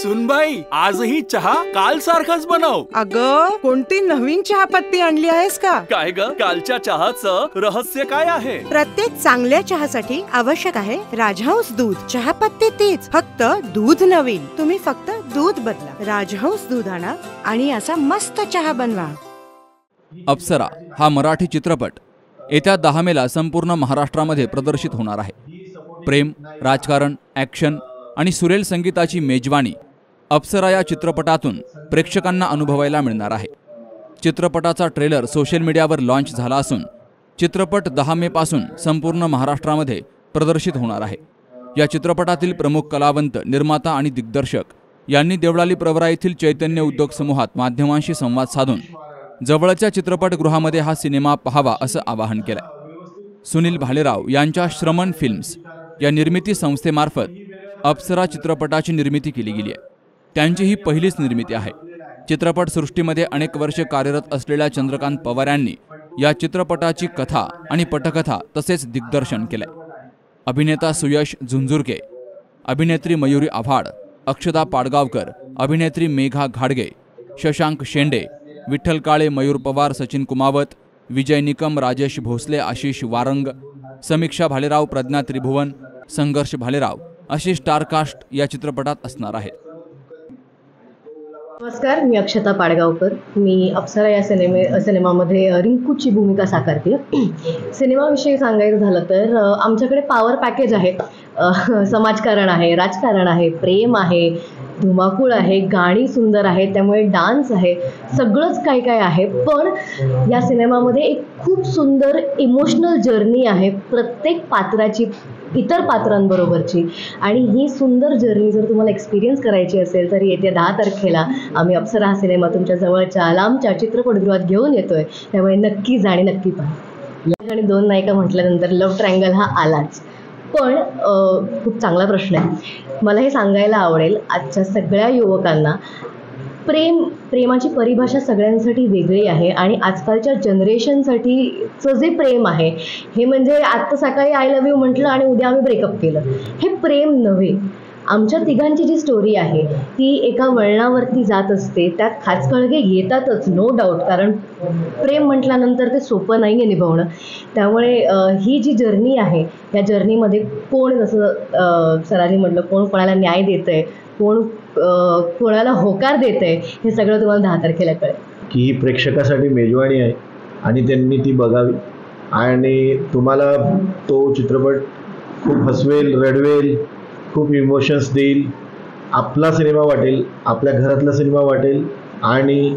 सुनबाई, आजही चहा काल सारखाच बनव. अगं, कोणती नवीन चहापत्ती आणली आहेस का? काय ग, कालच्या चहाचं रहस्य काय आहे? प्रत्येक चांगल्या चहासाठी आवश्यक आहे राजहंस दूध. चहापत्ती तीच, फक्त दूध नवीन. तुम्ही फक्त दूध बदला. राजहंस दूध आणा आणि असा मस्त चहा बनवा. अप्सरा हा मराठी चित्रपट येत्या 10 मेला संपूर्ण महाराष्ट्रामध्ये प्रदर्शित होणार आहे. प्रेम, राजकारण, ॲक्शन आणि सुरेल संगीताची मेजवानी अप्सरा या चित्रपटातून प्रेक्षकांना अनुभवायला मिळणार आहे. चित्रपटाचा ट्रेलर सोशल मीडियावर लॉन्च झाला असून चित्रपट 10 मे पासून संपूर्ण महाराष्ट्रामध्ये प्रदर्शित होणार आहे. या चित्रपटातील प्रमुख कलावंत, निर्माता आणि दिग्दर्शक यांनी देवळाली प्रवरा येथील चैतन्य उद्योग समूहात माध्यमांशी संवाद साधून जवळच्या चित्रपटगृहामध्ये हा सिनेमा पाहावा असं आवाहन केलंय. सुनील भालेराव यांच्या श्रमण फिल्म्स या निर्मिती संस्थेमार्फत अप्सरा चित्रपटाची निर्मिती केली गेली आहे. त्यांची ही पहिलीच निर्मिती आहे. चित्रपटसृष्टीमध्ये अनेक वर्षे कार्यरत असलेल्या चंद्रकांत पवार यांनी या चित्रपटाची कथा आणि पटकथा तसेच दिग्दर्शन केलंय. अभिनेता सुयश झुंझुरके, अभिनेत्री मयुरी आव्हाड, अक्षदा पाडगावकर, अभिनेत्री मेघा घाडगे, शशांक शेंडे, विठ्ठल काळे, मयूर पवार, सचिन कुमावत, विजय निकम, राजेश भोसले, आशिष वारंग, समीक्षा भालेराव, प्रज्ञा त्रिभुवन, संघर्ष भालेराव अशी स्टारकास्ट या चित्रपटात असणार आहेत. नमस्कार, मी अक्षता पाडगावकर. मी अप्सरा या सिनेमामध्ये रिंकूची भूमिका साकारते. सिनेमाविषयी सांगायचं झालं तर आमच्याकडे पॉवर पॅकेज आहे. समाजकारण आहे, राजकारण आहे, प्रेम आहे, धुमाकूळ आहे, गाणी सुंदर आहेत, त्यामुळे डान्स आहे, सगळंच काय काय आहे. पण या सिनेमामध्ये एक खूप सुंदर इमोशनल जर्नी आहे प्रत्येक पात्राची, इतर पात्रांबरोबरची. आणि ही सुंदर जर्नी जर तुम्हाला एक्सपिरियन्स करायची असेल तर येत्या 10 तारखेला आम्ही अप्सरा हा सिनेमा तुमच्या जवळच्या लांबच्या चित्रपटगृहात घेऊन येतोय. त्यामुळे नक्की जा आणि नक्की पहा. आणि 2 नायिका म्हटल्यानंतर लव्ह ट्रायंगल हा आलाच. पण खूप चांगला प्रश्न आहे. मला हे सांगायला आवडेल आजच्या सगळ्या युवकांना, प्रेमाची परिभाषा सगळ्यांसाठी वेगळी आहे. आणि आजकालच्या जनरेशनसाठीचं जे प्रेम आहे हे म्हणजे आत्ता सकाळी आय लव्ह यू म्हटलं आणि उद्या आम्ही ब्रेकअप केलं, हे प्रेम नव्हे. आमच्या तिघांची जी स्टोरी आहे ती एका वळणावरती जात असते. त्यात खाचखळगे येतातच, नो डाऊट, कारण प्रेम म्हटल्यानंतर ते सोपं नाही आहे निभावणं. त्यामुळे ही जी जर्नी आहे या जर्नीमध्ये कोण, जसं सरांनी म्हटलं, कोण कोणाला न्याय देतंय, कोण कोणाला होकार देतंय, हे सगळं तुम्हाला 10 तारखेला कळेल. की ही प्रेक्षकासाठी मेजवानी आहे आणि त्यांनी ती बघावी. आणि तुम्हाला तो चित्रपट खूप हसवेल, रडवेल, खूप इमोशन्स देईल. आपला सिनेमा वाटेल, आपल्या घरातला सिनेमा वाटेल आणि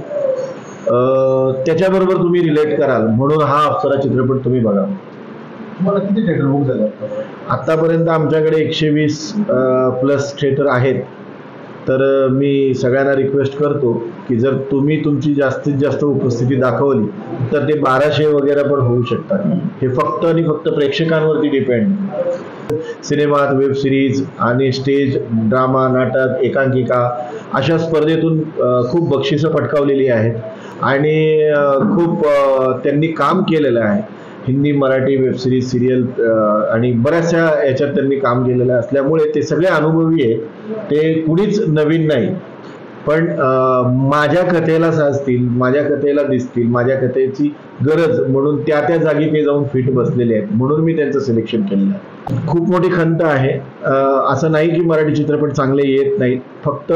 त्याच्याबरोबर तुम्ही रिलेट कराल, म्हणून हा अप्सरा चित्रपट तुम्ही बघा. मला किती थिएटर बुक झालं आतापर्यंत? आमच्याकडे 120 प्लस थिएटर आहेत. तर मी सगळ्यांना रिक्वेस्ट करतो की जर तुम्ही तुमची जास्तीत जास्त उपस्थिती दाखवली तर ते 1200 वगैरे पण होऊ शकतात. हे फक्त आणि फक्त प्रेक्षकांवरती डिपेंड. सिनेमात, वेब सिरीज आणि स्टेज, ड्रामा, नाटक, एकांकिका अशा स्पर्धेतून खूप बक्षिसं पटकावलेली आहेत आणि खूप त्यांनी काम केलेलं आहे. Hindi, Marathi, web series, serial आणि बऱ्याचशा याच्यात त्यांनी काम केलेलं असल्यामुळे ते सगळे अनुभवी आहे. ते कुणीच नवीन नाही. पण माझ्या कथेला साजतील, माझ्या कथेला दिसतील, माझ्या कथेची गरज म्हणून त्या त्या जागी ते जाऊन फिट बसलेले आहेत, म्हणून मी त्यांचं सिलेक्शन केलेलं आहे. खूप मोठी खंत आहे. असं नाही की मराठी चित्रपट चांगले येत नाहीत, फक्त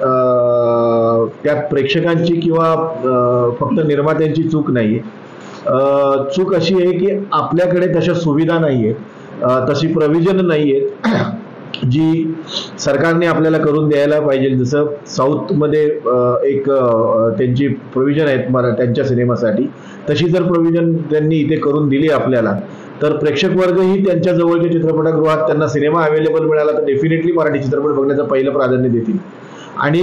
त्यात प्रेक्षकांची किंवा फक्त निर्मात्यांची चूक नाही आहे. चूक अशी आहे की आपल्याकडे तशा सुविधा नाही आहेत, तशी प्रोव्हिजन नाही आहेत जी सरकारने आपल्याला करून द्यायला पाहिजे. जसं साऊथमध्ये एक त्यांची प्रोव्हिजन आहेत त्यांच्या सिनेमासाठी, तशी जर प्रोव्हिजन त्यांनी इथे करून दिली आपल्याला तर प्रेक्षक वर्गही त्यांच्या जवळच्या चित्रपटगृहात त्यांना सिनेमा अवेलेबल मिळाला तर डेफिनेटली मराठी चित्रपट बघण्याचं पहिलं प्राधान्य देतील. आणि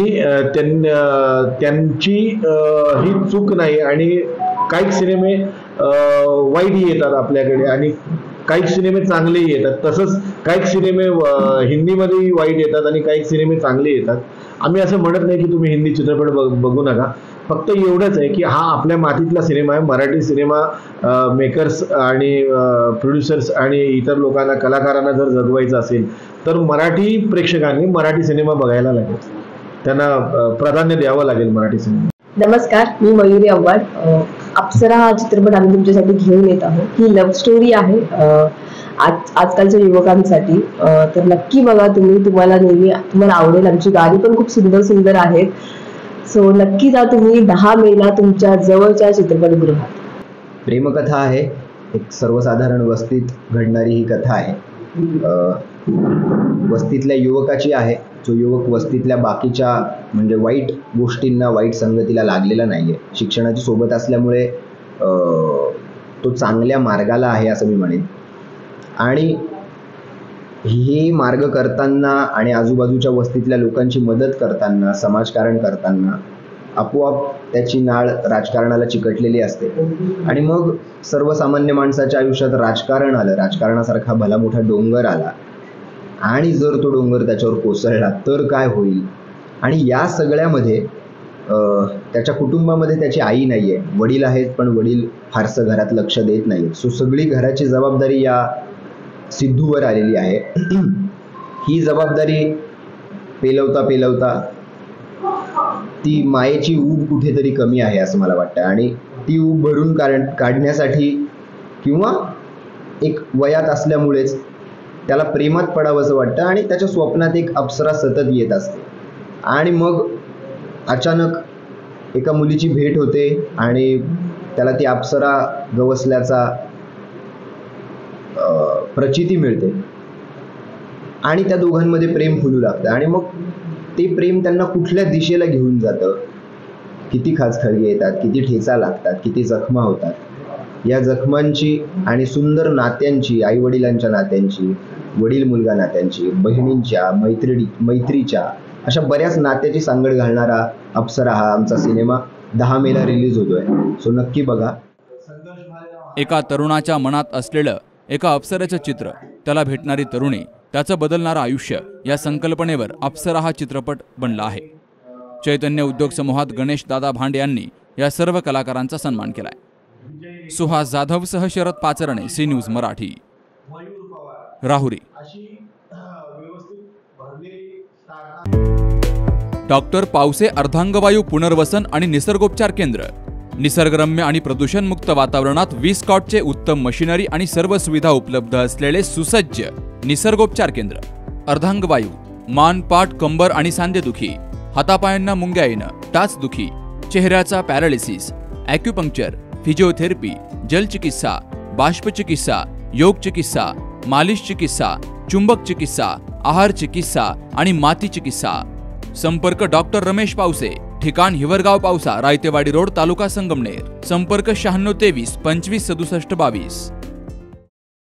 त्यांची ही चूक नाही. आणि काही सिनेमे वाईट येतात आपल्याकडे आणि काही सिनेमे चांगलेही येतात. तसंच काही सिनेमे हिंदीमध्येही वाईट येतात आणि काही सिनेमे चांगले येतात. आम्ही असं म्हणत नाही की तुम्ही हिंदी चित्रपट बघू नका, फक्त एवढंच आहे की हा आपल्या मातीतला सिनेमा आहे. मराठी सिनेमा मेकर्स आणि प्रोड्युसर्स आणि इतर लोकांना, कलाकारांना जर जगवायचं असेल तर मराठी प्रेक्षकांनी मराठी सिनेमा बघायला लागेल. त्यांना प्राधान्य द्यावं लागेल मराठी सिनेमा. नमस्कार, मी मयुरी आव्हाड. अप्सरा हा चित्रपट आम्ही तुमच्यासाठी घेऊन येत आहोत. ही लव्ह स्टोरी आहे आजकालच्या युवकांसाठी. तर नक्की बघा तुम्ही, तुम्हाला आवडेल. आमची गाणी पण खूप सुंदर सुंदर आहेत. सो नक्की जा तुम्ही 10 मेला तुमच्या जवळच्या चित्रपटगृहात. प्रेमकथा आहे, एक सर्वसाधारण वस्तीत घडणारी ही कथा आहे. वस्तीतल्या युवकाची आहे, जो युवक वस्तीतल्या बाकीच्या म्हणजे वाईट गोष्टींना, वाईट संगतीला लागलेला नाहीये. शिक्षणाची सोबत असल्यामुळे तो चांगल्या मार्गाला आहे असं मी म्हणेन. आणि ही मार्ग करताना आणि आजूबाजूच्या वस्तीतल्या लोकांची मदत करताना, समाजकारण करताना आपोआप त्याची नाळ राजकारणाला चिकटलेली असते. आणि मग सर्वसामान्य माणसाच्या आयुष्यात राजकारण आलं, राजकारणासारखा भला मोठा डोंगर आला आणि जर तो डोंगर त्याच्यावर कोसळला तर काय होईल. आणि या सगळ्यामध्ये त्याच्या कुटुंबामध्ये त्याची आई नाही आहे, वडील आहेत पण वडील फारसं घरात लक्ष देत नाही. सो सगळी घराची जबाबदारी या सिद्धूवर आलेली आहे. ही जबाबदारी पेलवता पेलवता ती मायेची ऊब कुठेतरी कमी आहे असं मला वाटतं. आणि ती ऊब भरून काढण्यासाठी किंवा एक वयात असल्यामुळेच त्याला प्रेमात पडावंसं वाटतं आणि त्याच्या स्वप्नात एक अप्सरा सतत येत असते. आणि मग अचानक एका मुलीची भेट होते आणि त्याला ती अप्सरा गवसल्याचा प्रचिती मिळते आणि त्या दोघांमध्ये प्रेम फुलू लागतं. आणि मग ते प्रेम त्यांना कुठल्या दिशेला घेऊन जातं, किती खाचखळगे येतात, किती ठेचा लागतात, किती जखमा होतात. या जखमांची आणि सुंदर नात्यांची, आईवडिलांच्या नात्यांची, वडील मुलगा नात्यांची, बहिणींच्या, मैत्रीच्या, अशा बऱ्याच नात्याची सांगड घालणारा अप्सरा हा आमचा सिनेमा 10 मेला रिलीज होतोय. सो नक्की बघा. एका तरुणाच्या मनात असलेलं एका अप्सरेचं चित्र, त्याला भेटणारी तरुणी, त्याचं बदलणारं आयुष्य, या संकल्पनेवर अप्सरा हा चित्रपट बनला आहे. चैतन्य उद्योग समूहात गणेश दादा भांड यांनी या सर्व कलाकारांचा सन्मान केलाय. सुहास जाधवसह Sharad Pacharne, C news Marathi, Rahuri. Doctor Pawase अर्धांगवायू पुनर्वसन आणि निसर्गोपचार केंद्र. निसर्गरम्य आणि प्रदूषणमुक्त वातावरणात 20 कॉटचे उत्तम मशिनरी आणि सर्व सुविधा उपलब्ध असलेले सुसज्ज निसर्गोपचार केंद्र. अर्धांगवायू, मान, पाठ, कंबर आणि सांधेदुखी, हातापायांना मुंग्या येणं, टाचदुखी, चेहऱ्याचा पॅरालिसिस, ॲक्युपंक्चर, फिजिओथेरपी, जलचिकित्सा, बाष्पचिकित्सा, योग चिकित्सा, मालिश चिकित्सा, चुंबक चिकित्सा, आहार चिकित्सा आणि माती चिकित्सा. संपर्क डॉक्टर रमेश पावसे, ठिकाण हिवरगाव पावसा, रायतेवाडी रोड, तालुका संगमनेर. संपर्क 96 23 25 67 22.